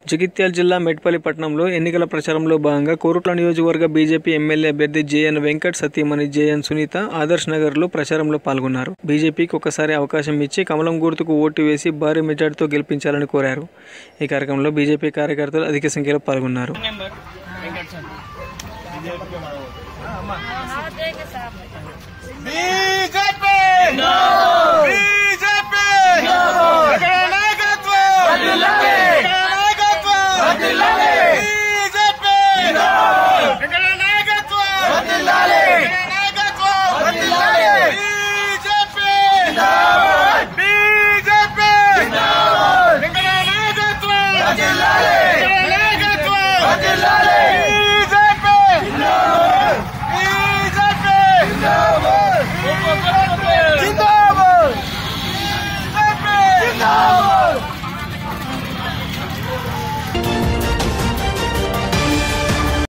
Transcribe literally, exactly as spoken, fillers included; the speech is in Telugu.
జగిత్యాల జిల్లా మెట్పల్లి పట్టణంలో ఎన్నికల ప్రచారంలో భాగంగా కోరుట్ల నియోజకవర్గ బీజేపీ ఎమ్మెల్యే అభ్యర్థి జేఎన్ వెంకట్ సతీమణి జేఎన్ సునీత ఆదర్శ్ నగర్ లో ప్రచారంలో పాల్గొన్నారు. బీజేపీకి ఒకసారి అవకాశం ఇచ్చి కమలం గుర్తుకు ఓటు వేసి భారీ మెజార్టీతో గెలిపించాలని కోరారు. ఈ కార్యక్రమంలో బీజేపీ కార్యకర్తలు అధిక సంఖ్యలో పాల్గొన్నారు. బీజేపీ